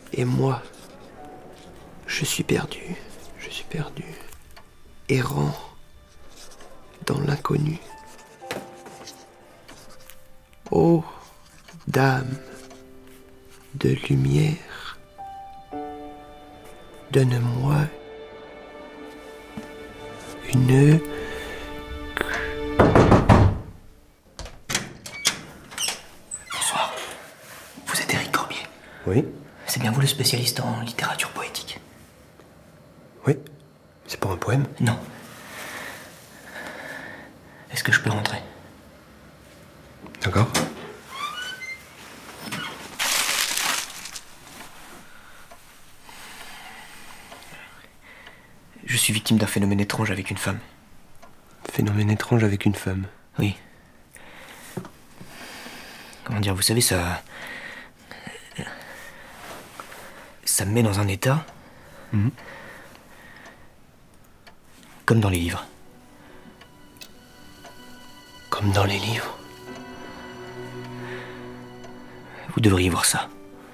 Et moi, je suis perdu, errant dans l'inconnu. Ô dame de lumière, donne-moi une... Bonsoir. Vous êtes Éric Corbier? Oui. C'est bien vous le spécialiste en littérature poétique? Oui. C'est pour un poème? Non. Est-ce que je peux rentrer? D'accord. Je suis victime d'un phénomène étrange avec une femme. Phénomène étrange avec une femme? Oui. Comment dire, vous savez, ça me met dans un état... Comme dans les livres. Comme dans les livres? Vous devriez voir ça.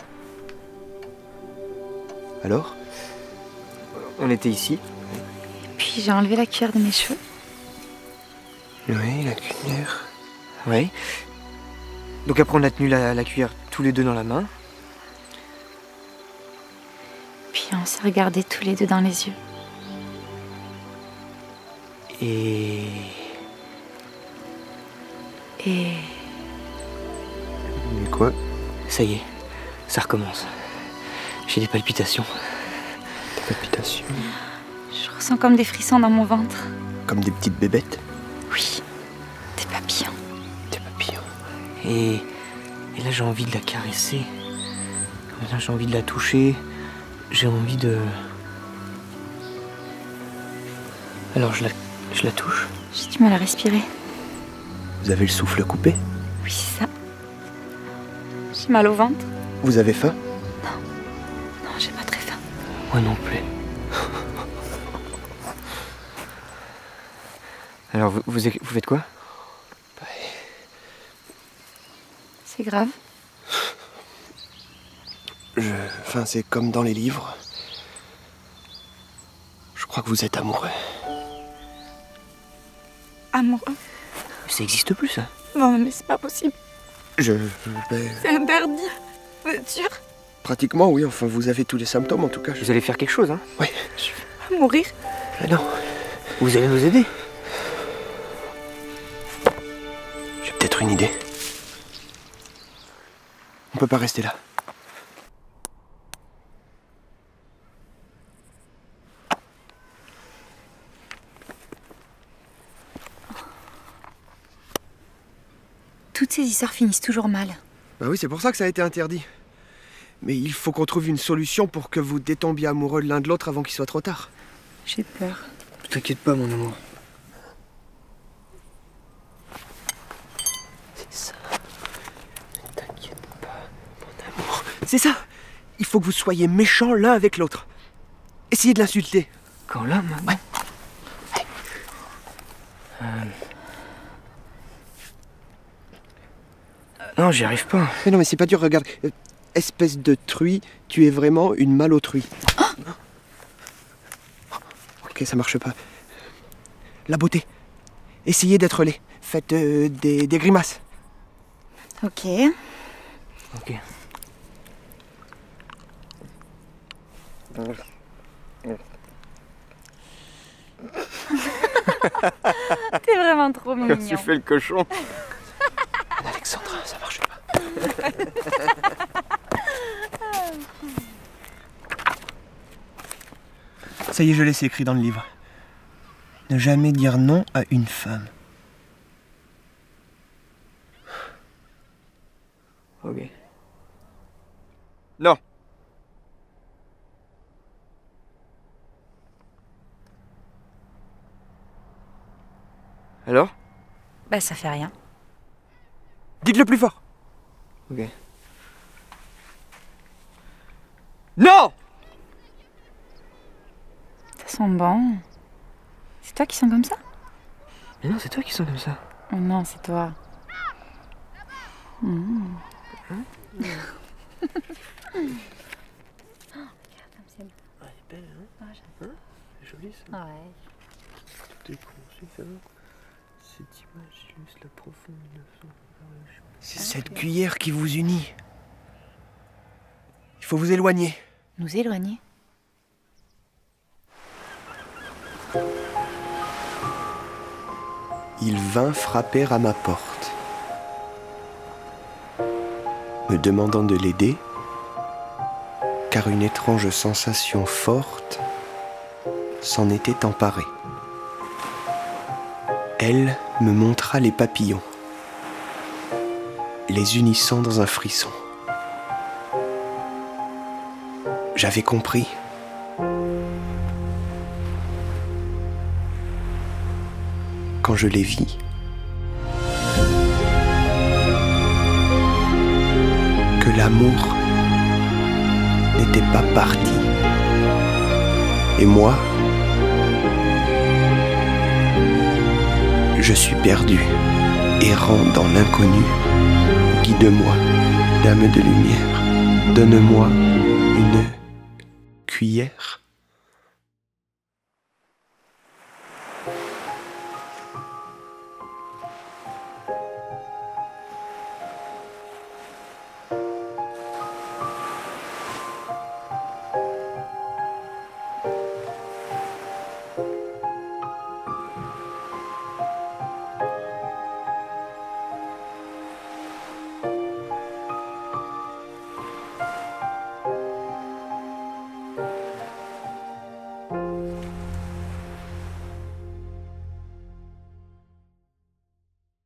Alors? On était ici. Puis j'ai enlevé la cuillère de mes cheveux. Oui, la cuillère. Oui. Donc après on a tenu la cuillère tous les deux dans la main. Puis on s'est regardés tous les deux dans les yeux. Et... Mais quoi? Ça y est, ça recommence. J'ai des palpitations. Des palpitations? Je ressens comme des frissons dans mon ventre. Comme des petites bébêtes? Oui, des papillons. Des papillons. Et là j'ai envie de la caresser. Là j'ai envie de la toucher. J'ai envie de... Alors je la touche. J'ai du mal à respirer. Vous avez le souffle coupé? Oui, c'est ça. J'ai mal au ventre. Vous avez faim? Non, j'ai pas très faim. Moi non plus. Alors vous faites quoi? C'est grave. Enfin, c'est comme dans les livres. Je crois que vous êtes amoureux. Amoureux? Ça existe plus ça. Non, mais c'est pas possible. Ben, C'est interdit. Vous êtes sûr? pratiquement, oui. Enfin, vous avez tous les symptômes, en tout cas. Vous allez faire quelque chose, hein? Oui. Je vais mourir. Ah non. Vous allez nous aider. J'ai peut-être une idée. On peut pas rester là. Toutes ces histoires finissent toujours mal. Bah oui, c'est pour ça que ça a été interdit. Mais il faut qu'on trouve une solution pour que vous détombiez amoureux l'un de l'autre avant qu'il soit trop tard. J'ai peur. Ne t'inquiète pas, mon amour. C'est ça. Ne t'inquiète pas, mon amour. C'est ça. Il faut que vous soyez méchants l'un avec l'autre. Essayez de l'insulter. Quand là, maman? Ouais. Non, j'y arrive pas. Mais non, mais c'est pas dur, regarde. Espèce de truie, tu es vraiment une malotruie. Ok, ça marche pas. La beauté. Essayez d'être laid. Faites des grimaces. Ok. Ok. T'es vraiment trop mignon. Tu fais le cochon. Alexandra, ça marche pas. Ça y est, je l'ai, c'est écrit dans le livre. Ne jamais dire non à une femme. Ok. Non. Alors? Bah, ça fait rien. Dites-le plus fort. Ok. Non! Ça sent bon. C'est toi qui sens comme ça? Mais non, c'est toi qui sens comme ça. Oh non, c'est toi. belle, hein? Ah, Hein? C'est joli ça. Ouais. Tout est conçu, ça va. Cette image illustre la profonde leçon. C'est cette cuillère qui vous unit. Il faut vous éloigner. Nous éloigner. Il vint frapper à ma porte, me demandant de l'aider, car une étrange sensation forte s'en était emparée. Elle me montra les papillons, les unissant dans un frisson. J'avais compris. Quand je les vis, que l'amour n'était pas parti. Et moi, je suis perdu, errant dans l'inconnu. Guide-moi, dame de lumière, donne-moi une cuillère.